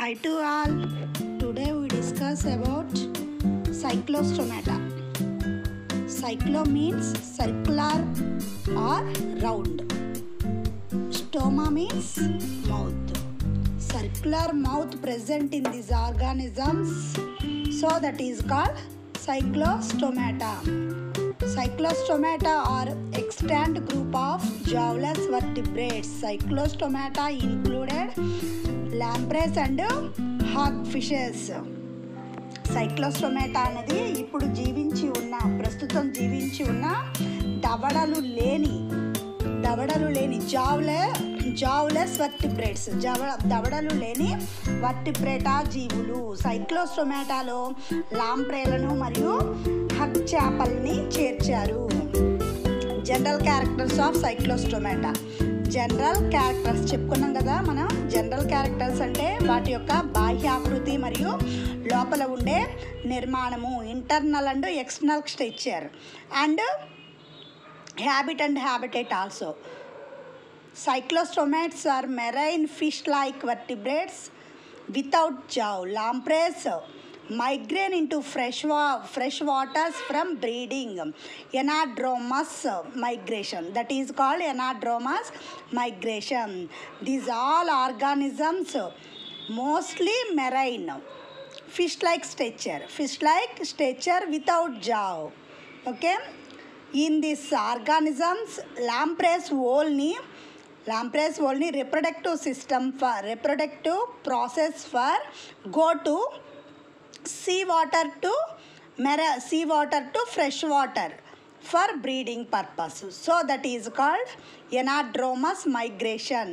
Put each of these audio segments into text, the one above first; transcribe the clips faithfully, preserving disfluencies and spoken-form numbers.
Hi to all. Today we discuss about cyclostomata. Cyclo means circular or round. Stoma means mouth. Circular mouth present in these organisms, so that is called cyclostomata. Cyclostomata are extant group of jawless vertebrates. Cyclostomata included lampreys and hagfishes. Cyclostomata అనేది ఇప్పుడు జీవించి ఉన్న ప్రస్తుతం జీవించి ఉన్న దవడలు లేని దవడలు లేని జావ్లే జావ్లెస్ vertebrates జవ దవడలు లేని వర్టిబ్రేటా జీవులు. సైక్లోస్టోమాటాలో లాంప్రేలను మరియు హగ్ చేపల్ని చేర్చారు. General characters of cyclostomata. General characters చెప్పుకున్నాం కదా మనం. జనరల్ క్యారెక్టర్స్ అంటే వాటి యొక్క బాహ్యాకృతి మరియు లోపల ఉండే నిర్మాణము, internal and external structure and habit and habitat also. Cyclostomates are marine fish-like vertebrates without jaw. Lampreys migrate into fresh, wa- fresh waters from breeding. Anadromous migration. That is called anadromous migration. These all organisms mostly marine. Fish-like stature. Fish-like stature without jaw. Okay. In these organisms, lampreys only lampreys only reproductive system for reproductive process for go to sea water to mar- sea water to fresh water for breeding purpose. So that is called anadromous migration.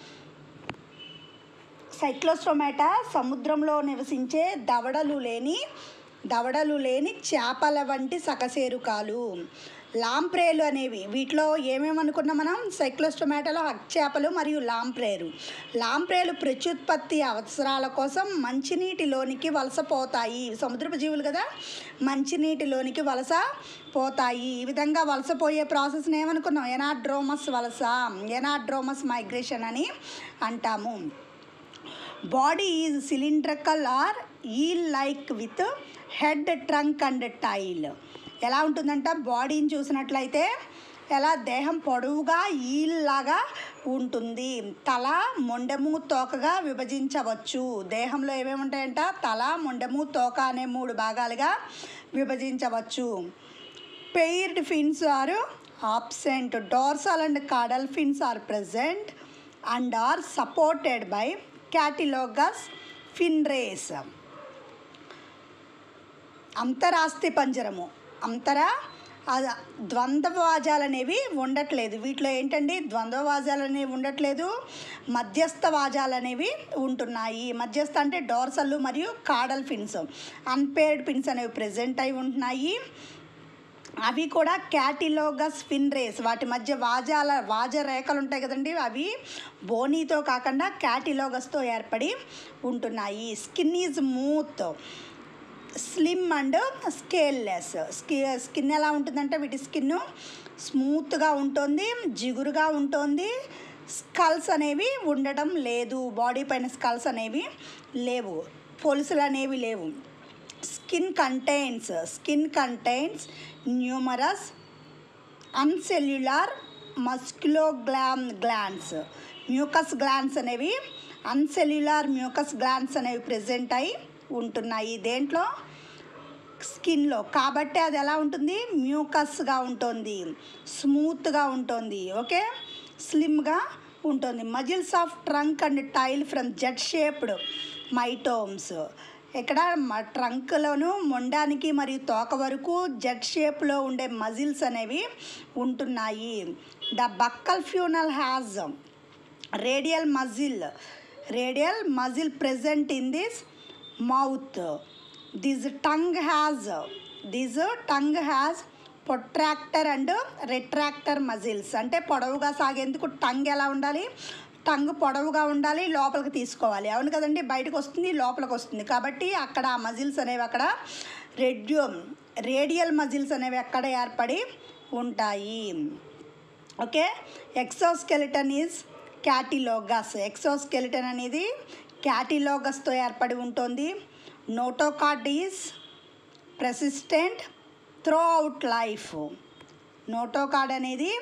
Cyclostomata సముద్రంలో నివసించే దవడలు లేని దవడలు లేని చేపల వంటి సకశేరుకాలు. లాంప్రేలు అనేవి వీటిలో ఏమేమి అనుకున్నాం మనం. సైక్లోస్టోమాటాలో హగ్ చేపలు మరియు లాంప్రేలు. లాంప్రేలు ప్రత్యుత్పత్తి అవసరాల కోసం మంచినీటిలోనికి వలస పోతాయి. సముద్రపు జీవులు కదా, మంచినీటిలోనికి వలస పోతాయి. ఈ విధంగా వలసపోయే ప్రాసెస్ని ఏమనుకున్నాం, ఎనాడ్రోమస్ వలస, ఎనాడ్రోమస్ మైగ్రేషన్ అని అంటాము. Body is cylindrical or eel like with head, trunk and tail. ఎలా ఉంటుందంట, బాడీని చూసినట్లయితే ఎలా దేహం పొడవుగా ఈల్ లాగా ఉంటుంది. తల, మొండెము, తోకగా విభజించవచ్చు. దేహంలో ఏమేమి ఉంటాయంట, తల, మొండెము, తోక అనే మూడు భాగాలుగా విభజించవచ్చు. Paired fins are absent. Dorsal and caudal fins are present and are supported by cartilaginous fin rays. అంతరాస్తి పంజరము, అంతర ద్వంద్వవాజాలు అనేవి ఉండట్లేదు. వీటిలో ఏంటండి, ద్వంద్వవాజాలు అనేవి ఉండట్లేదు, మధ్యస్థ వాజాలు అనేవి ఉంటున్నాయి. మధ్యస్థ అంటే డోర్సల్ మరియు కాడల్ ఫిన్స్. అన్పేర్డ్ ఫిన్స్ అనేవి ప్రెజెంట్ అయి ఉంటున్నాయి. అవి కూడా క్యాటిలోగస్ ఫిన్ రేస్, వాటి మధ్య వాజాల వాజ రేఖలు ఉంటాయి కదండి, అవి బోనీతో కాకుండా క్యాటిలోగస్తో ఏర్పడి ఉంటున్నాయి. Skin is smooth, slim and scaleless. స్కి స్కిన్ ఎలా ఉంటుందంటే వీటి స్కిన్ స్మూత్గా ఉంటుంది, జిగురుగా ఉంటుంది. స్కల్స్ అనేవి ఉండటం లేదు, బాడీ పైన స్కల్స్ అనేవి లేవు, పొలుసులు అనేవి లేవు. Skin contains skin contains numerous unicellular మస్క్యులోగ్లామ్ గ్లాండ్స్. మ్యూకస్ గ్లాండ్స్ అనేవి, అన్సెల్యులార్ మ్యూకస్ గ్లాండ్స్ అనేవి ప్రెజెంట్ అయి ఉంటున్నాయి దేంట్లో, స్కిన్లో. కాబట్టి అది ఎలా ఉంటుంది, మ్యూకస్గా ఉంటుంది, స్మూత్గా ఉంటుంది, ఓకే, స్లిమ్గా ఉంటుంది. Muscles of trunk and tail from jet shaped myotomes. ఇక్కడ ట్రంక్లోను, మొండానికి మరియు తోక వరకు జెట్ షేప్లో ఉండే మజిల్స్ అనేవి ఉంటున్నాయి. The buccal funnel has radial muscle radial muscle present in this mouth. This tongue has this tongue has protractor and retractor muscles. అంటే పొడవుగా సాగేందుకు టంగ్ ఎలా ఉండాలి, టంగ్ పొడవుగా ఉండాలి, లోపలికి తీసుకోవాలి, అవును కదండి, బయటకు వస్తుంది, లోపలికి వస్తుంది. కాబట్టి అక్కడ ఆ మజిల్స్ అనేవి అక్కడ రెడ్యో రేడియల్ మజిల్స్ అనేవి అక్కడ ఏర్పడి ఉంటాయి. Okay. Exoskeleton is cartilaginous. Exoskeleton అనేది క్యాటిలోగస్తో ఏర్పడి ఉంటుంది. Notochord is persistent throughout life. Notochord అనేది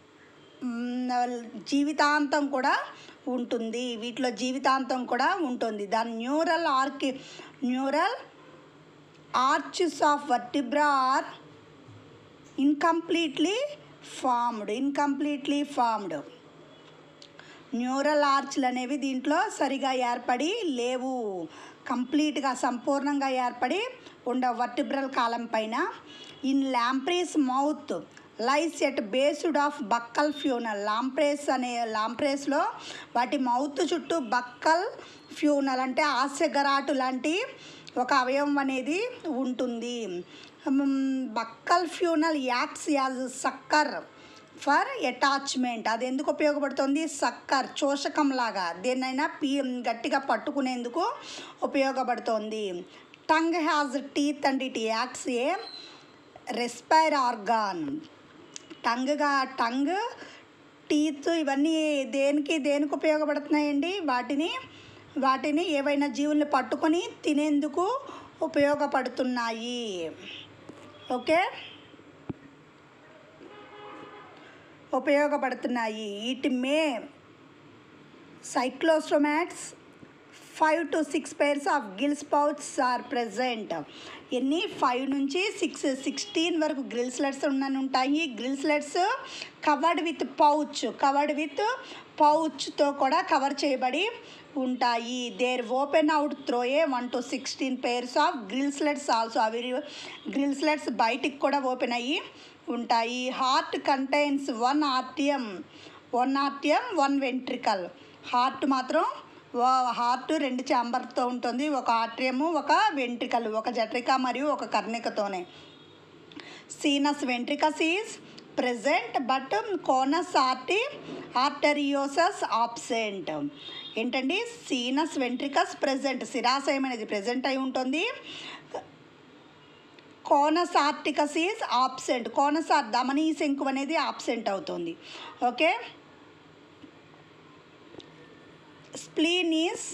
జీవితాంతం కూడా ఉంటుంది. వీటిలో జీవితాంతం కూడా ఉంటుంది. The neural arch neural arches of vertebra are incompletely formed incompletely formed neural ఆర్చ్లు అనేవి దీంట్లో సరిగా ఏర్పడి లేవు, కంప్లీట్గా సంపూర్ణంగా ఏర్పడి ఉండ వర్టిబ్రల్ కాలం పైన. In lampreys mouth lies at based of buccal funnel. Lampreys అనే లాంప్రేస్లో వాటి మౌత్ చుట్టూ బక్కల్ ఫ్యూనల్ అంటే హాస్యగరాటు లాంటి ఒక అవయవం అనేది ఉంటుంది. Buccal funnel acts as sucker for attachment. అది ఎందుకు ఉపయోగపడుతుంది? సక్కర్ చోషకం లాగా దేన్నైనా పీ గట్టిగా పట్టుకునేందుకు ఉపయోగపడుతుంది. Tongue has teeth and it acts a respire organ. టంగ్గా టంగ్ టీత్ ఇవన్నీ దేనికి దేనికి ఉపయోగపడుతున్నాయండి? వాటిని వాటిని ఏవైనా జీవుల్ని పట్టుకొని తినేందుకు ఉపయోగపడుతున్నాయి. ఓకే, ఉపయోగపడుతున్నాయి. It may సైక్లోస్టోమాట్స్ five to six pairs of gills పౌచ్స్ are present. ఎన్ని? ఫైవ్ నుంచి సిక్స్ సిక్స్టీన్ వరకు గ్రిల్ స్లెట్స్ ఉండని ఉంటాయి. Grill slates covered with pouch covered with పౌచ్తో కూడా కవర్ చేయబడి ఉంటాయి. There open out throw A one to sixteen pairs of grill slates also. అవి grill slates బయటికి కూడా ఓపెన్ అయ్యి ఉంటాయి. Heart contains one ఆర్టియం one ఆర్టియం one ventricle. Heart మాత్రం heart రెండు ఛాంబర్తో ఉంటుంది. ఒక ఆర్ట్రియము, ఒక వెంట్రికల్, ఒక జట్రిక మరియు ఒక కర్ణికతోనే. సీనస్ వెంట్రికస్ is present but conus ఆర్టి arteriosus absent. ఏంటండి? సీనస్ వెంట్రికస్ ప్రెజెంట్, శిరాశయం అనేది ప్రెజెంట్ అయి ఉంటుంది. Conus arteriosus is absent. Conus ఆర్ ధమనీ శంకు అనేది ఆబ్సెంట్ అవుతుంది. Okay, spleen is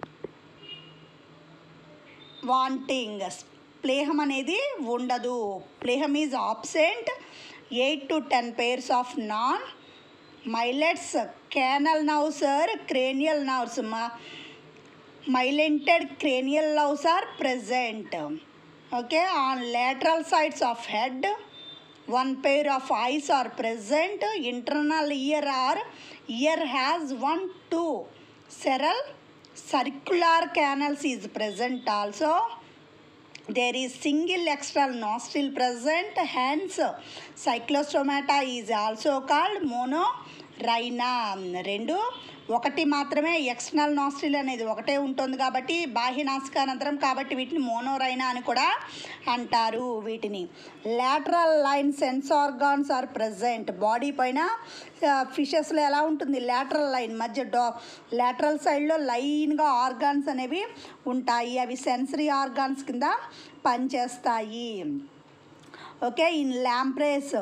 wanting. ప్లేహం అనేది ఉండదు. ప్లేహం is absent. Eight to ten pairs of non myelinated cranial nerves are cranial nerves మా myelinated cranial nerves are present. Okay, on lateral sides of head one pair of eyes are present. Internal ear or ear has one two several circular canals is present also. There is single external nostril present. Hence cyclostomata is also called monorrhina. రెండు ఒకటి మాత్రమే external nostril అనేది ఒకటే ఉంటుంది కాబట్టి బాహ్య నాసికానంతరం కాబట్టి వీటిని మోనోరైనా అని కూడా అంటారు. వీటిని lateral line sense organs are present. Body పైన ఫిషెస్లో ఎలా ఉంటుంది? లాటరల్ లైన్ మధ్య డో లాటరల్ సైడ్లో లైన్గా ఆర్గాన్స్ అనేవి ఉంటాయి. అవి సెన్సరీ ఆర్గాన్స్ కింద పనిచేస్తాయి. Okay, in lampreys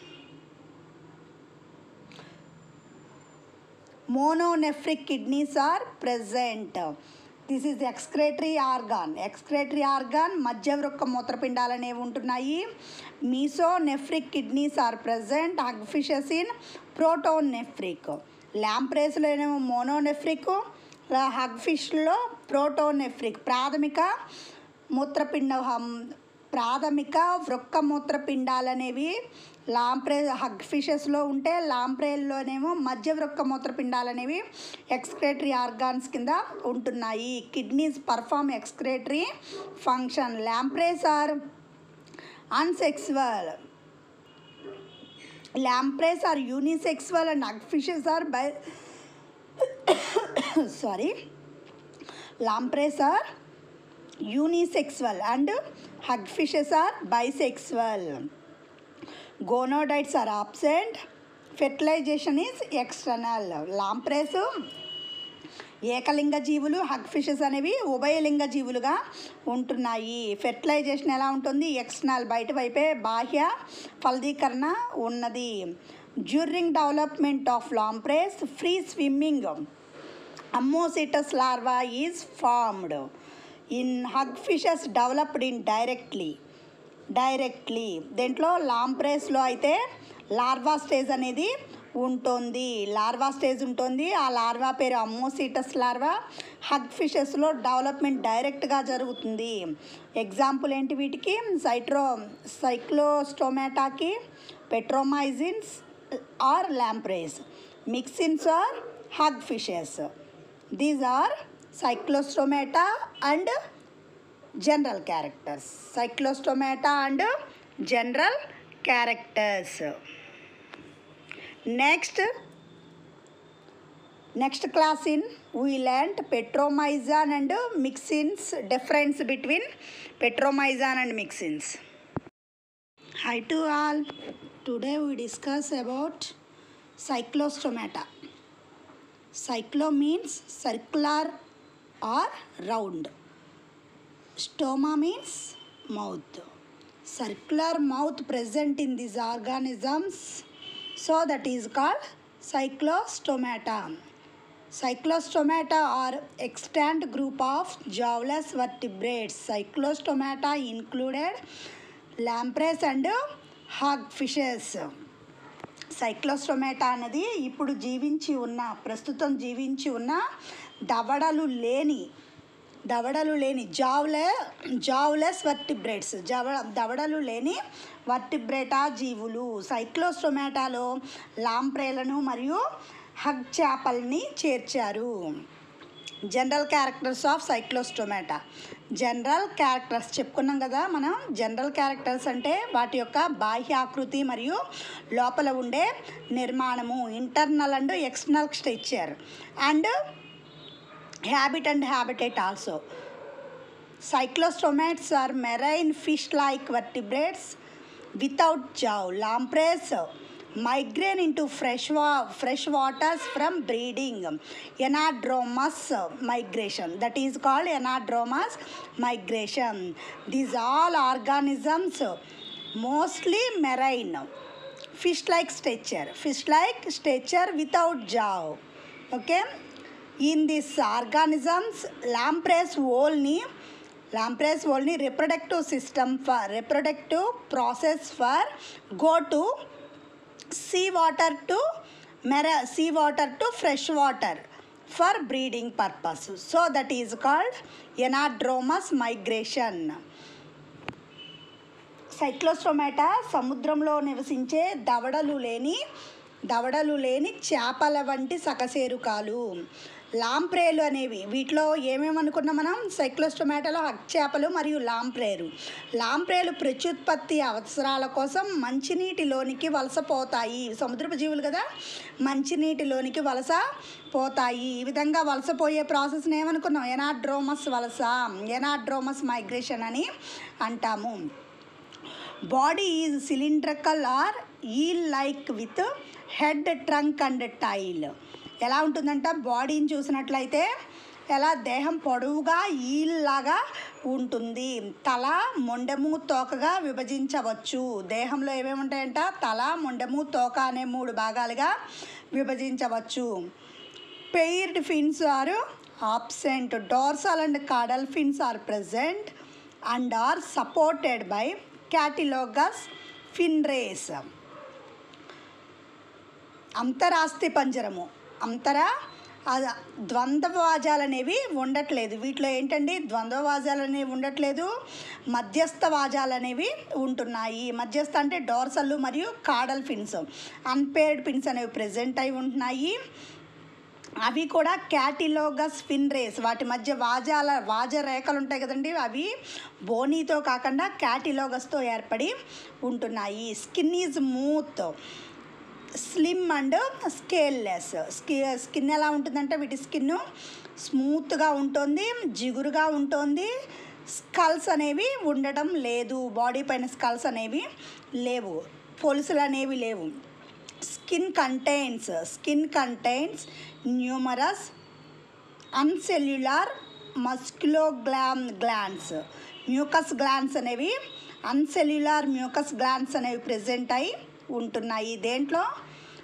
mononephric kidneys are present. This is excretory organ. Excretory organ మధ్యవృక్క మూత్రపిండాలు అనేవి ఉంటున్నాయి. Mesonephric kidneys are present. Hagfishes in pronephric. ల్యాంప్రేస్లో ఏమో మోనోనెఫ్రిక్, హగ్ఫిష్లో ప్రోటోనెఫ్రిక్. ప్రాథమిక మూత్రపిండ ప్రాథమిక వృక్క మూత్రపిండాలు అనేవి లాంప్రే హగ్ ఫిషెస్లో ఉంటే లాంప్రేల్లోనేమో మధ్య వృక్క మూత్రపిండాలు అనేవి ఎక్స్క్రేటరీ ఆర్గాన్స్ కింద ఉంటున్నాయి. Kidneys perform excretory function. Lampreys are అన్సెక్సువల్. Lampreys are unisexual and hug fishes are by sorry lampreys are unisexual and hagfishes are bisexual. Gonodites are absent. Fertilization is external. Lampreys ఏకలింగ జీవులు, hag fishes అనేవి ఉభయలింగ జీవులుగా ఉంటున్నాయి. Fertilisation ఎలా ఉంటుంది? External, బయట వైపే బాహ్య ఫలదీకరణ ఉన్నది. During development of lampreys free swimming ammocoetes larva is formed in hag fishes developed in directly directly దేంట్లో లాంప్రేస్లో అయితే లార్వా స్టేజ్ అనేది ఉంటుంది. లార్వా స్టేజ్ ఉంటుంది. ఆ లార్వా పేరు అమ్మోసిటస్ లార్వా. హగ్ ఫిషెస్లో డెవలప్మెంట్ డైరెక్ట్గా జరుగుతుంది. ఎగ్జాంపుల్ ఏంటి వీటికి? సైట్రో సైక్లోస్టోమాటాకి petromyzons are lampreys. Myxines are hug fishes. These are cyclostomata and general characters. Cyclostomata and general characters. Next, next class in we learnt petromyzon and mixins, difference between petromyzon and mixins. Hi to all. Today we discuss about cyclostomata. Cyclo means circular or round. Stoma means mouth. Circular mouth present in these organisms, so that is called cyclostomata. Cyclostomata are extant group of jawless vertebrates. Cyclostomata included lampreys and hog fishes. Cyclostomata అనేది ఇప్పుడు జీవించి ఉన్న ప్రస్తుతం జీవించి ఉన్న దవడలు లేని దవడలు లేని జావ్లే జావ్లెస్ vertebrates జవ దవడలు లేని వర్టిబ్రేటా జీవులు. సైక్లోస్టోమాటాలో లాంప్రేలను మరియు హగ్ చేపల్ని చేర్చారు. General characters of cyclostomata. General characters చెప్పుకున్నాం కదా మనం. జనరల్ క్యారెక్టర్స్ అంటే వాటి యొక్క బాహ్య ఆకృతి మరియు లోపల ఉండే నిర్మాణము, internal and external structure and habit and habitat also. Cyclostomates are marine fish-like vertebrates without jaw. Lampreys migrate into fresh, wa- fresh waters from breeding. Anadromous migration. That is called anadromous migration. These all organisms mostly marine. Fish-like stature. Fish-like stature without jaw. Okay. In these organisms, lampreys only lampreys only reproductive system for reproductive process for go to sea water to mera sea water to fresh water for breeding purpose. So that is called anadromous migration. Cyclostomata సముద్రంలో నివసించే దవడలు లేని దవడలు లేని చేపల వంటి సకశేరుకాలు. లాంప్రేలు అనేవి వీటిలో ఏమేమి అనుకున్నాం మనం? సైక్లోస్టోమాటాలో హగ్ చేపలు మరియు లాంప్రేలు. లాంప్రేలు ప్రత్యుత్పత్తి అవసరాల కోసం మంచినీటిలోనికి వలస పోతాయి. సముద్రపు జీవులు కదా, మంచినీటిలోనికి వలస పోతాయి. ఈ విధంగా వలసపోయే ప్రాసెస్ని ఏమనుకున్నాం? ఎనాడ్రోమస్ వలస, ఎనాడ్రోమస్ మైగ్రేషన్ అని అంటాము. Body is cylindrical or eel like with head, trunk and tail. ఎలా ఉంటుందంట? బాడీని చూసినట్లయితే ఎలా దేహం పొడవుగా ఈల్లాగా ఉంటుంది. తల, మొండెము, తోకగా విభజించవచ్చు. దేహంలో ఏమేమి ఉంటాయంట? తల, మొండెము, తోక అనే మూడు భాగాలుగా విభజించవచ్చు. Paired fins are absent. Dorsal and caudal fins are present and are supported by cartilaginous fin rays. అంతరాస్తి పంజరము, అంతర ద్వంద్వవాజాలు అనేవి ఉండట్లేదు. వీటిలో ఏంటండి? ద్వంద్వవాజాలు అనేవి ఉండట్లేదు, మధ్యస్థ వాజాలు అనేవి ఉంటున్నాయి. మధ్యస్థ అంటే డార్సల్ మరియు కాడల్ ఫిన్స్. అన్పేర్డ్ ఫిన్స్ అనేవి ప్రెజెంట్ అయి ఉంటున్నాయి. అవి కూడా క్యాటిలోగస్ ఫిన్ రేస్, వాటి మధ్య వాజాల వాజ రేఖలు ఉంటాయి కదండి, అవి బోనీతో కాకుండా క్యాటిలోగస్తో ఏర్పడి ఉంటున్నాయి. Skin is smooth, slim and scaleless. స్కి స్కిన్ ఎలా ఉంటుందంటే వీటి స్కిన్ స్మూత్గా ఉంటుంది, జిగురుగా ఉంటుంది. స్కల్స్ అనేవి ఉండటం లేదు, బాడీ పైన స్కల్స్ అనేవి లేవు, పొలుసులు అనేవి లేవు. Skin contains skin contains numerous unicellular మస్క్యులోగ్లామ్ గ్లాండ్స్. మ్యూకస్ గ్లాండ్స్ అనేవి అన్సెల్యులార్ మ్యూకస్ గ్లాండ్స్ అనేవి ప్రెజెంట్ అయి ఉంటున్నాయి. దేంట్లో?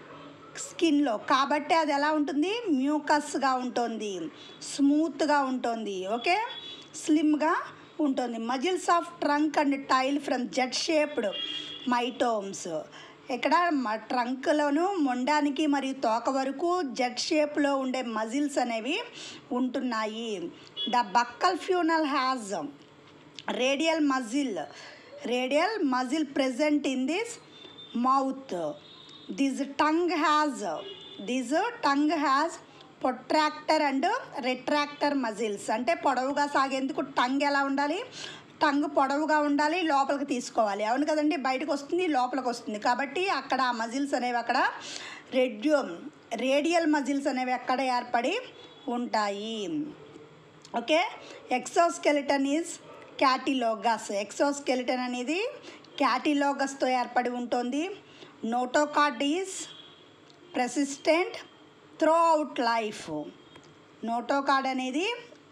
స్కిన్లో. కాబట్టి అది ఎలా ఉంటుంది, మ్యూకస్గా ఉంటుంది, స్మూత్గా ఉంటుంది, ఓకే, స్లిమ్గా ఉంటుంది. Muscles of trunk and tail from jet shaped myotomes. ఇక్కడ ట్రంక్లోను మొండానికి మరియు తోక వరకు జెట్ షేప్లో ఉండే మజిల్స్ అనేవి ఉంటున్నాయి. The buccal funnel has radial muscle radial muscle present in this mouth. This tongue has this tongue has protractor and retractor muscles. అంటే పొడవుగా సాగేందుకు టంగ్ ఎలా ఉండాలి, టంగ్ పొడవుగా ఉండాలి, లోపలికి తీసుకోవాలి, అవును కదండి, బయటకు వస్తుంది లోపలికి వస్తుంది. కాబట్టి అక్కడ ఆ మజిల్స్ అనేవి అక్కడ రెడ్యూ రేడియల్ మజిల్స్ అనేవి అక్కడ ఏర్పడి ఉంటాయి. Okay, exoskeleton is cartilaginous. Exoskeleton అనేది క్యాటిలోగస్తో ఏర్పడి ఉంటుంది. Notochord is persistent throughout life. Notochord అనేది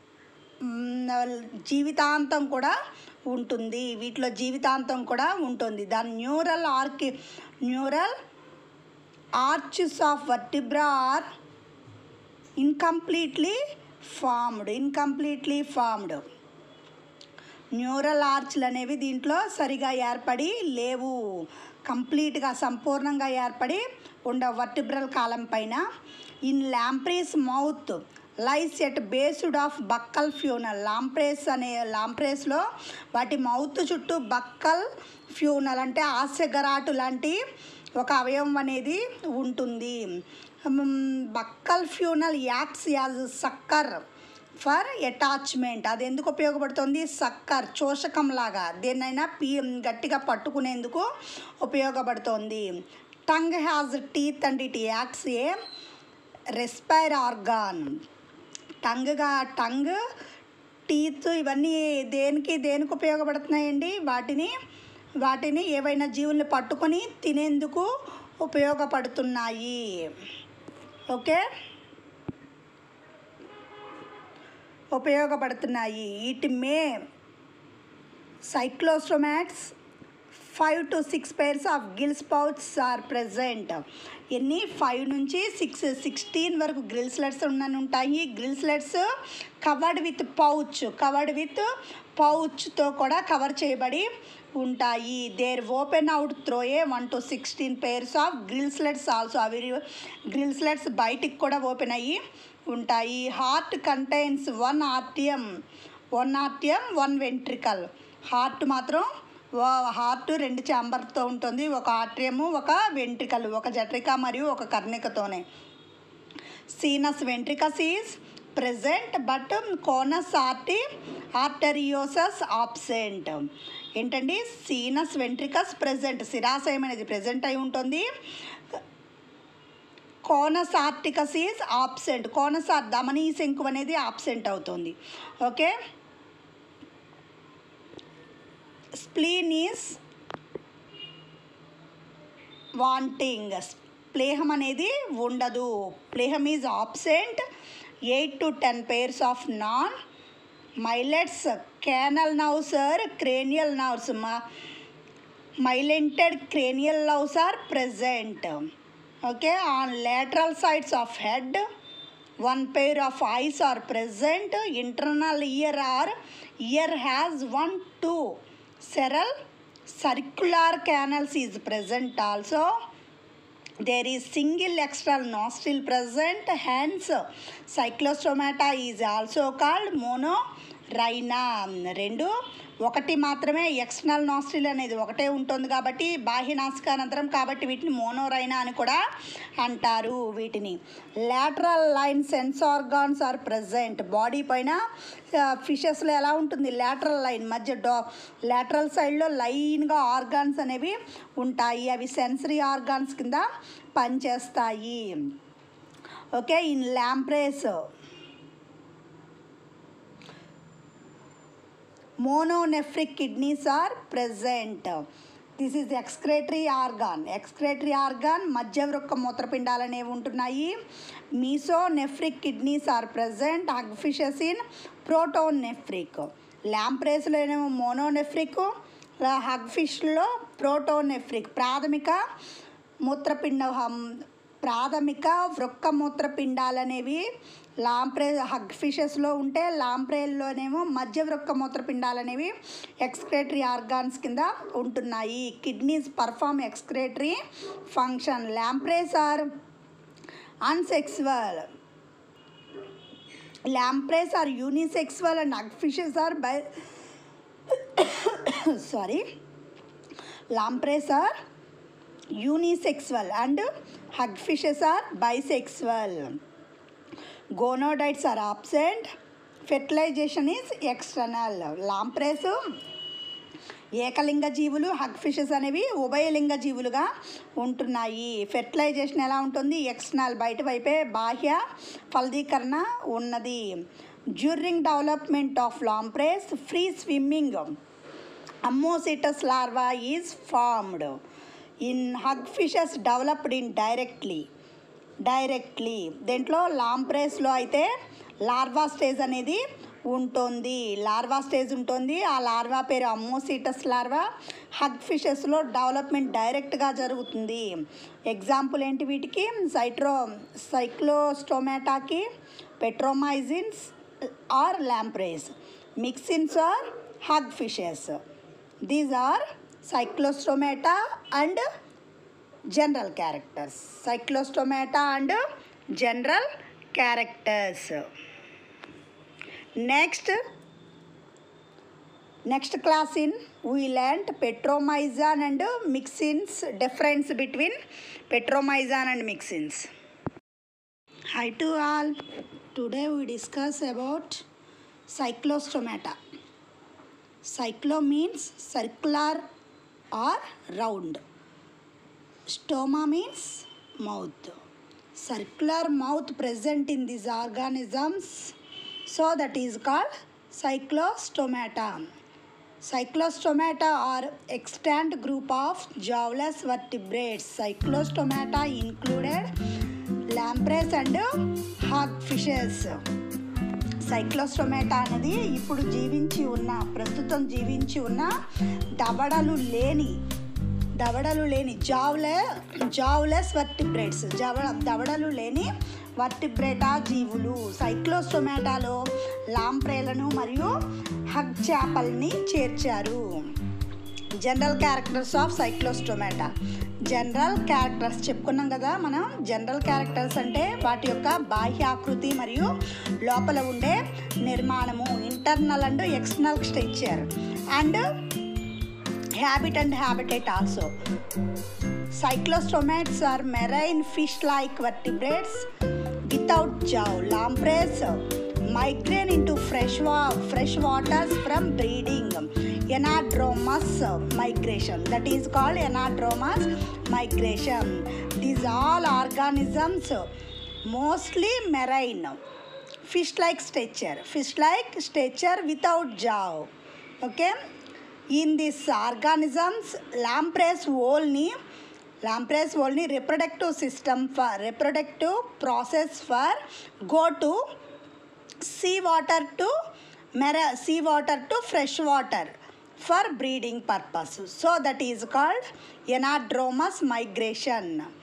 జీవితాంతం కూడా ఉంటుంది, వీటిలో జీవితాంతం కూడా ఉంటుంది. దాని neural arch neural arches of vertebra are incompletely formed incompletely formed neural ఆర్చ్లు అనేవి దీంట్లో సరిగా ఏర్పడి లేవు, కంప్లీట్గా సంపూర్ణంగా ఏర్పడి ఉండే వర్టిబ్రల్ కాలం పైన. In lampreys mouth lies at based of buccal funnel. Lampreys అనే లాంప్రేస్లో వాటి మౌత్ చుట్టూ బక్కల్ ఫ్యూనల్ అంటే హాస్యగరాటు లాంటి ఒక అవయవం అనేది ఉంటుంది. Buccal funnel acts as sucker for attachment. అది ఎందుకు ఉపయోగపడుతుంది, సక్కర్ చోషకం లాగా దేన్నైనా పీ గట్టిగా పట్టుకునేందుకు ఉపయోగపడుతుంది. Tongue has teeth and it acts a respire organ. టంగ్గా టంగ్ టీత్ ఇవన్నీ దేనికి దేనికి ఉపయోగపడుతున్నాయండి, వాటిని వాటిని ఏవైనా జీవుల్ని పట్టుకొని తినేందుకు ఉపయోగపడుతున్నాయి. ఓకే, ఉపయోగపడుతున్నాయి. It may సైక్లోస్టోమాట్స్ five to six pairs of gills పౌచ్స్ are present. ఎన్ని ఫైవ్ నుంచి సిక్స్ సిక్స్టీన్ వరకు గ్రిల్స్లెట్స్ ఉన్నని ఉంటాయి. గ్రిల్స్లెట్స్ covered with pouch covered with పౌచ్తో కూడా కవర్ చేయబడి ఉంటాయి. There open out throw A one to sixteen pairs of గ్రిల్స్లెట్స్ also. అవి గ్రిల్స్లెట్స్ బయటికి కూడా ఓపెన్ అయ్యి ఉంటాయి. Heart contains one ఆర్టియం one ఆర్టియం one ventricle. Heart మాత్రం హార్ట్ రెండు ఛాంబర్తో ఉంటుంది, ఒక ఆర్ట్రియము ఒక వెంట్రికల్, ఒక జట్రిక మరియు ఒక కర్ణికతోనే. సీనస్ వెంట్రికస్ ఈజ్ ప్రెజెంట్ బట్ కోనస్ ఆర్టి ఆర్టరియోసస్ ఆబ్సెంట్. ఏంటండి, సీనస్ వెంట్రికస్ ప్రెజెంట్, శిరాశయం అనేది ప్రెజెంట్ అయి ఉంటుంది. Conus arteriosus is absent, conus ఆర్ ధమనీ శంకు అనేది ఆబ్సెంట్ అవుతుంది. ఓకే, స్ప్లీన్ ఈజ్ వాంటింగ్, ప్లేహం అనేది ఉండదు, ప్లేహం is absent. Eight to ten pairs of non myelinated cranial nerves are cranial nerves myelinated cranial nerves are present. Okay, on lateral sides of head one pair of eyes are present. Internal ear or ear has one two several circular canals is present also. There is single external nostril present, hence cyclostomata is also called monorrhina. రెండు ఒకటి మాత్రమే external nostril అనేది ఒకటే ఉంటుంది కాబట్టి బాహ్యనాసికానంతరం, కాబట్టి వీటిని మోనోరైనా అని కూడా అంటారు. వీటిని lateral line sense organs are present. Body పైన ఫిషెస్లో ఎలా ఉంటుంది, లాటరల్ లైన్ మధ్య డో లాటరల్ సైడ్లో లైన్గా ఆర్గాన్స్ అనేవి ఉంటాయి, అవి సెన్సరీ ఆర్గాన్స్ కింద పనిచేస్తాయి. Okay, in lampreys mononephric kidneys are present. This is excretory organ. Excretory organ మధ్యవృక్క మూత్రపిండాలు అనేవి ఉంటున్నాయి. Mesonephric kidneys are present. Hagfishes in pronephric. ల్యాంప్రేస్లో ఏమో మోనోనెఫ్రిక్, హగ్ఫిష్లో ప్రోటోనెఫ్రిక్. ప్రాథమిక మూత్రపిండ ప్రాథమిక వృక్క మూత్రపిండాలు అనేవి లాంప్రే హగ్ ఫిషెస్లో ఉంటే, లాంప్రేల్లోనేమో మధ్య వృక్క మూత్రపిండాలు అనేవి ఎక్స్క్రేటరీ ఆర్గాన్స్ కింద ఉంటున్నాయి. Kidneys perform excretory function. Lampreys are అన్సెక్సువల్. Lampreys are unisexual and hug fishes are by sorry lampreys are unisexual and hagfishes are bisexual. Gonodites are absent. Fertilization is external. Lampreys ఏకలింగ జీవులు, hag fishes అనేవి ఉభయలింగ జీవులుగా ఉంటున్నాయి. Fertilisation ఎలా ఉంటుంది? External, బయట వైపే బాహ్య ఫలదీకరణ ఉన్నది. During development of lampreys free swimming ammocoetes larva is formed. In hag fishes developed in directly directly దేంట్లో లాంప్రేస్లో అయితే లార్వా స్టేజ్ అనేది ఉంటుంది. లార్వా స్టేజ్ ఉంటుంది. ఆ లార్వా పేరు అమ్మోసిటస్ లార్వా. హగ్ ఫిషెస్లో డెవలప్మెంట్ డైరెక్ట్గా జరుగుతుంది. ఎగ్జాంపుల్ ఏంటి వీటికి? సైట్రో సైక్లోస్టోమాటాకి petromyzons are lampreys. Myxines are hag fishes. These are cyclostomata and general characters. Cyclostomata and general characters. Next next class in we learnt petromyzon and mixins, difference between petromyzon and mixins. Hi to all. Today we discuss about cyclostomata. Cyclo means circular or round. Stoma means mouth. Circular mouth present in these organisms, so that is called cyclostomata. Cyclostomata are extant group of jawless vertebrates. Cyclostomata included lampreys and hog fishes. Cyclostomata అనేది ఇప్పుడు జీవించి ఉన్న ప్రస్తుతం జీవించి ఉన్న దవడలు లేని దవడలు లేని జావ్లే జావ్లెస్ vertebrates జవ దవడలు లేని వర్టిబ్రేటా జీవులు. సైక్లోస్టోమాటాలో లాంప్రేలను మరియు హగ్ చేపల్ని చేర్చారు. General characters of cyclostomata. General characters చెప్పుకున్నాం కదా మనం. జనరల్ క్యారెక్టర్స్ అంటే వాటి యొక్క బాహ్యాకృతి మరియు లోపల ఉండే నిర్మాణము. Internal and external structure and habit and habitat also. Cyclostomates are marine fish-like vertebrates without jaw. Lampreys migrate into fresh, wa- fresh waters from breeding. Anadromous migration. That is called anadromous migration. These all organisms mostly marine. Fish-like stature. Fish-like stature without jaw. Okay. In these organisms, lampreys only lampreys only reproductive system for reproductive process for go to sea water to mar- sea water to fresh water for breeding purpose. So that is called anadromous migration.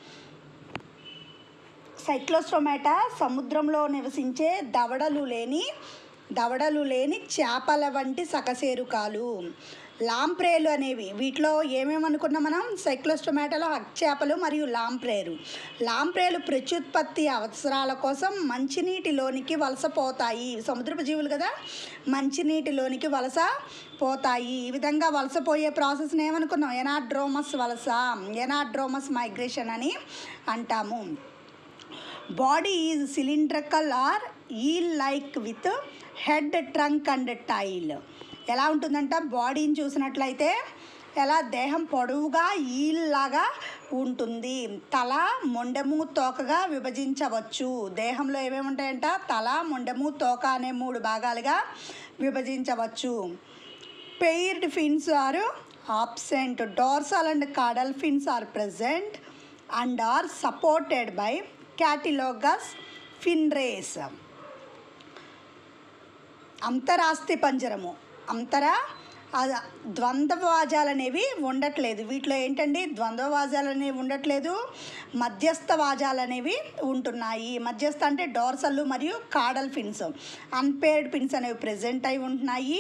Cyclostomata సముద్రంలో నివసించే దవడలు లేని దవడలు లేని చేపల వంటి సకశేరుకాలు. లాంప్రేలు అనేవి వీటిలో ఏమేమి అనుకున్నాం మనం? సైక్లోస్టోమాటాలో హగ్ చేపలు మరియు లాంప్రేలు. లాంప్రేలు ప్రత్యుత్పత్తి అవసరాల కోసం మంచినీటిలోనికి వలస పోతాయి. సముద్రపు జీవులు కదా, మంచినీటిలోనికి వలస పోతాయి. ఈ విధంగా వలసపోయే ప్రాసెస్ని ఏమనుకున్నాం? ఎనాడ్రోమస్ వలస, ఎనాడ్రోమస్ మైగ్రేషన్ అని అంటాము. Body is cylindrical or eel like with head, trunk and tail. ఎలా ఉంటుందంట? బాడీని చూసినట్లయితే ఎలా దేహం పొడవుగా ఈల్ లాగా ఉంటుంది. తల, మొండెము, తోకగా విభజించవచ్చు. దేహంలో ఏమేమి ఉంటాయంట? తల, మొండెము, తోక అనే మూడు భాగాలుగా విభజించవచ్చు. Paired fins are absent. Dorsal and caudal fins are present and are supported by cartilaginous fin rays. అంతరాస్థి పంజరము అంతర అది ద్వంద్వవాజాలు అనేవి ఉండట్లేదు. వీటిలో ఏంటండి ద్వంద్వవాజాలు అనేవి ఉండట్లేదు, మధ్యస్థ వాజాలు అనేవి ఉంటున్నాయి. మధ్యస్థ అంటే డోర్సల్ మరియు కాడల్ ఫిన్స్, అన్పేర్డ్ ఫిన్స్ అనేవి ప్రెజెంట్ అయి ఉంటున్నాయి.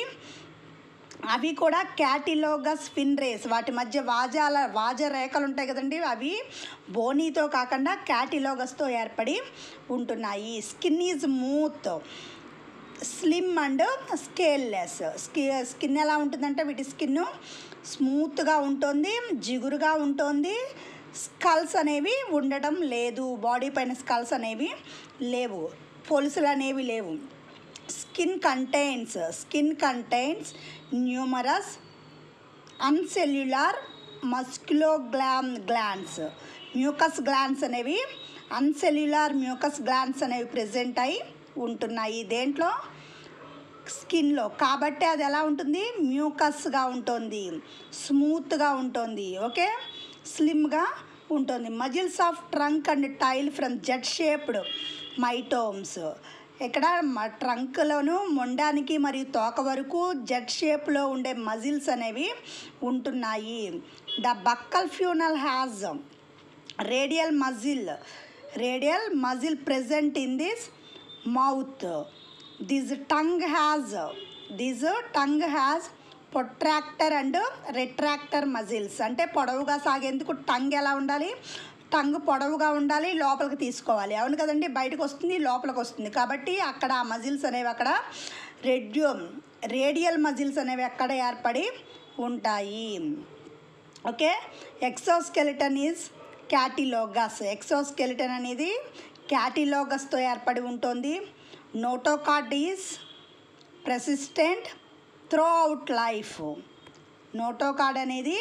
అవి కూడా క్యాటిలోగస్ ఫిన్ రేస్, వాటి మధ్య వాజాల వాజ రేఖలు ఉంటాయి కదండి, అవి బోనీతో కాకుండా క్యాటిలోగస్తో ఏర్పడి ఉంటున్నాయి. Skin is smooth, slim and scaleless. స్కి స్కిన్ ఎలా ఉంటుందంటే వీటి స్కిన్ స్మూత్గా ఉంటుంది, జిగురుగా ఉంటుంది. స్కల్స్ అనేవి ఉండడం లేదు, బాడీ పైన స్కల్స్ అనేవి లేవు, పొలుసులు అనేవి లేవు. Skin contains skin contains numerous unicellular మస్క్యులోగ్లామ్ గ్లాండ్స్. మ్యూకస్ గ్లాండ్స్ అనేవి అన్సెల్యులార్ మ్యూకస్ గ్లాండ్స్ అనేవి ప్రెజెంట్ అయి ఉంటున్నాయి దేంట్లో, స్కిన్లో. కాబట్టి అది ఎలా ఉంటుంది, మ్యూకస్గా ఉంటుంది, స్మూత్గా ఉంటుంది, ఓకే, స్లిమ్గా ఉంటుంది. Muscles of trunk and tail from jet shaped myotomes. ఇక్కడ ట్రంక్లోను మొండానికి మరియు తోక వరకు జెట్ షేప్లో ఉండే మజిల్స్ అనేవి ఉంటున్నాయి. The buccal funnel has radial muscle radial muscle present in this mouth. This tongue has this tongue has protractor and retractor muscles. అంటే పొడవుగా సాగేందుకు టంగ్ ఎలా ఉండాలి, టంగ్ పొడవుగా ఉండాలి, లోపలికి తీసుకోవాలి, అవును కదండి, బయటకు వస్తుంది లోపలికి వస్తుంది. కాబట్టి అక్కడ ఆ మజిల్స్ అనేవి అక్కడ రెడ్యూ రేడియల్ మజిల్స్ అనేవి అక్కడ ఏర్పడి ఉంటాయి, okay. Exoskeleton is cartilaginous. Exoskeleton అనేది క్యాటిలోగస్తో ఏర్పడి ఉంటుంది. Notochord is persistent throughout life. Notochord అనేది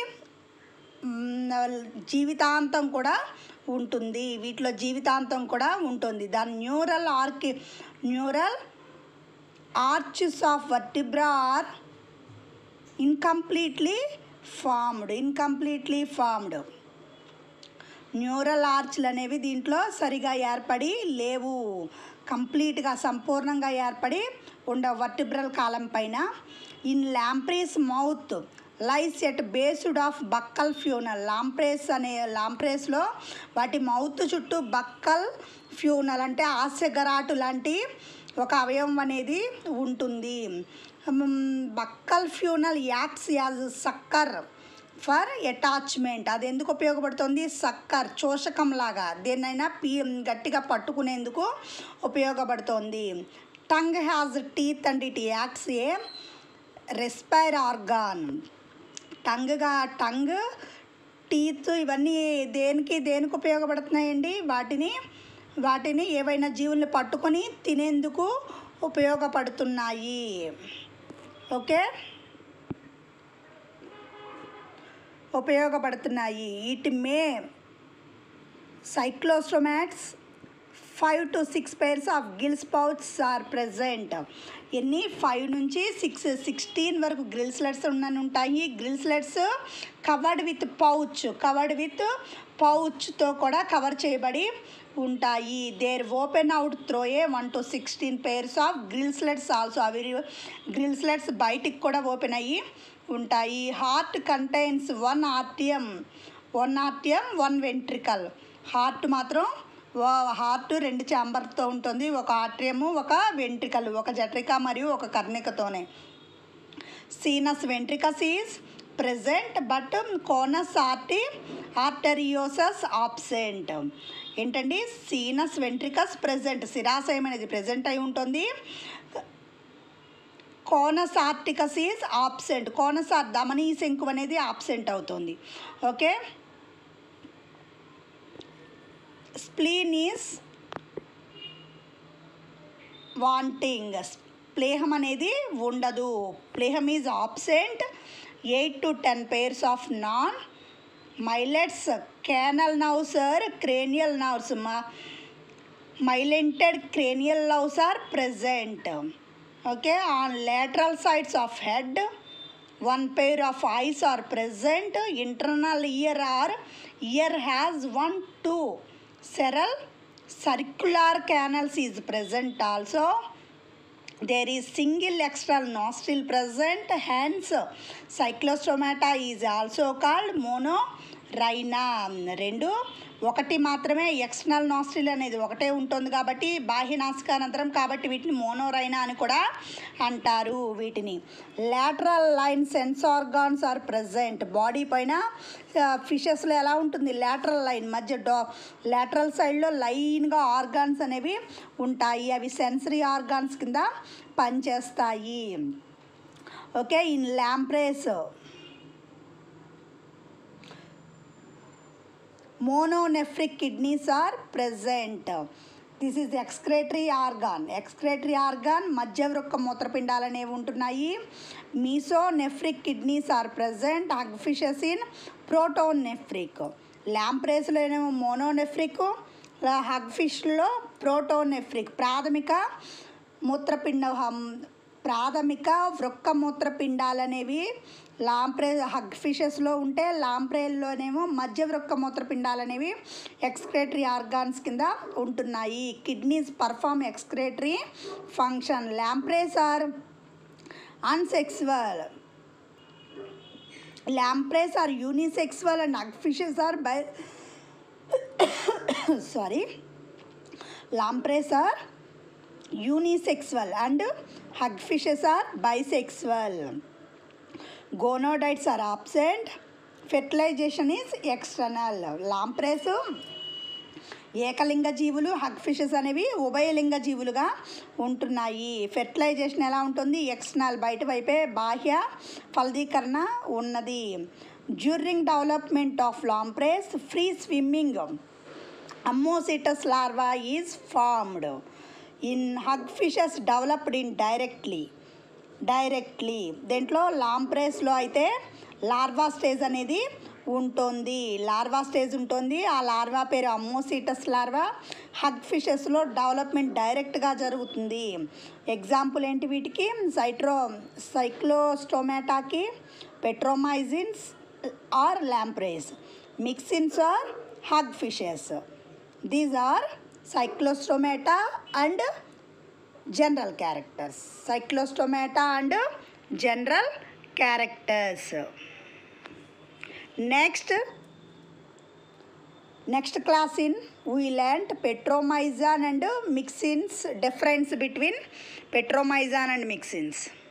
జీవితాంతం కూడా ఉంటుంది, వీటిలో జీవితాంతం కూడా ఉంటుంది. దాని neural arch neural arches of vertebra are incompletely formed incompletely formed neural ఆర్చ్లు అనేవి దీంట్లో సరిగా ఏర్పడి లేవు, కంప్లీట్గా సంపూర్ణంగా ఏర్పడి ఉండ వర్టిబ్రల్ కాలం పైన. In lampreys mouth lies at based of buccal funnel. Lampreys అనే లాంప్రేస్లో వాటి మౌత్ చుట్టూ బక్కల్ ఫ్యూనల్ అంటే హాస్యగరాటు లాంటి ఒక అవయవం అనేది ఉంటుంది. Buccal funnel acts as sucker for attachment. అది ఎందుకు ఉపయోగపడుతుంది, సక్కర్ చోషకం లాగా దేన్నైనా పీ గట్టిగా పట్టుకునేందుకు ఉపయోగపడుతుంది. Tongue has teeth and it acts a respire organ. టంగ్గా టంగ్ టీత్ ఇవన్నీ దేనికి దేనికి ఉపయోగపడుతున్నాయండి, వాటిని వాటిని ఏవైనా జీవుల్ని పట్టుకొని తినేందుకు ఉపయోగపడుతున్నాయి, ఓకే, ఉపయోగపడుతున్నాయి. It may సైక్లోస్టోమాట్స్ five to six pairs of gills పౌచ్స్ are present. ఎన్ని ఫైవ్ నుంచి సిక్స్ సిక్స్టీన్ వరకు గ్రిల్స్లెట్స్ ఉండని ఉంటాయి. గ్రిల్స్లెట్స్ covered with pouch covered with పౌచ్తో కూడా కవర్ చేయబడి ఉంటాయి. There open out throw A one to sixteen pairs of గ్రిల్స్లెట్స్ also. అవి గ్రిల్స్లెట్స్ బయటికి కూడా ఓపెన్ అయ్యి ఉంటాయి. Heart contains one ఆర్టియం one ఆర్టియం one ventricle. Heart మాత్రం హార్ట్ రెండు ఛాంబర్తో ఉంటుంది, ఒక ఆర్ట్రియము ఒక వెంట్రికల్, ఒక జట్రిక మరియు ఒక కర్ణికతోనే. సీనస్ వెంట్రికస్ is present but conus ఆర్టి arteriosus absent. ఏంటండి, సీనస్ వెంట్రికస్ ప్రెజెంట్ శిరాశయం అనేది ప్రెజెంట్ అయి ఉంటుంది. Conus arteriosus is absent. Conus ఆర్ ధమనీ శంకు అనేది ఆబ్సెంట్ అవుతుంది, ఓకే. Spleen is wanting. ప్లేహం అనేది ఉండదు. ప్లేహం is absent. Eight to ten pairs of non myelinated cranial nerves are cranial nerves. Myelinated cranial nerves are present, okay. On lateral sides of head one pair of eyes are present. Internal ear or ear has one two several circular canals is present also. there is single external nostril present, hence cyclostomata is also called monorhina. రెండు ఒకటి మాత్రమే external nostril అనేది ఒకటే ఉంటుంది కాబట్టి బాహ్య నాసికానంతరం, కాబట్టి వీటిని మోనోరైనా అని కూడా అంటారు. వీటిని lateral line sense organs are present. Body పైన ఫిషెస్లో ఎలా ఉంటుంది, లాటరల్ లైన్ మధ్య డా లాటరల్ సైడ్లో లైన్గా ఆర్గాన్స్ అనేవి ఉంటాయి. అవి సెన్సరీ ఆర్గాన్స్ కింద పనిచేస్తాయి. Okay, in lampreys mononephric kidneys are present. This is excretory organ. Excretory organ మధ్యవృక్క మూత్రపిండాలు అనేవి ఉంటున్నాయి. mesonephric kidneys are present. hagfishes in protonephric. ల్యాంప్రేస్లో ఏమో మోనోనెఫ్రిక్, హగ్ఫిష్లో ప్రోటోనెఫ్రిక్. ప్రాథమిక మూత్రపిండ ప్రాథమిక వృక్క మూత్రపిండాలు అనేవి లాంప్రే హగ్ ఫిషెస్లో ఉంటే, లాంప్రేల్లోనేమో మధ్య వృక్క మూత్రపిండాలు అనేవి ఎక్స్క్రేటరీ ఆర్గాన్స్ కింద ఉంటున్నాయి. Kidneys perform excretory function. Lampreys are అన్సెక్సువల్. Lampreys are unisexual and hug fishes are by sorry lampreys are unisexual and hagfishes are bisexual. Gonodites are absent. Fertilization is external. Lampreys ఏకలింగ జీవులు, hagfishes అనేవి ఉభయలింగ జీవులుగా ఉంటున్నాయి. Fertilisation ఎలా ఉంటుంది, external బయట వైపే బాహ్య ఫలదీకరణ ఉన్నది. During development of lampreys free swimming ammocoetes larva is formed. In hagfishes developed in directly directly దేంట్లో లాంప్రేస్లో అయితే లార్వా స్టేజ్ అనేది ఉంటుంది. లార్వా స్టేజ్ ఉంటుంది. ఆ లార్వా పేరు అమ్మోసిటస్ లార్వా. హగ్ఫిషెస్లో డెవలప్మెంట్ డైరెక్ట్గా జరుగుతుంది. ఎగ్జాంపుల్ ఏంటి వీటికి, సైట్రో సైక్లోస్టోమాటాకి petromyzons are lampreys. Myxines are hagfishes. These are cyclostomata and general characters. Cyclostomata and general characters. Next next class in we learnt petromyzon and mixins, difference between petromyzon and mixins.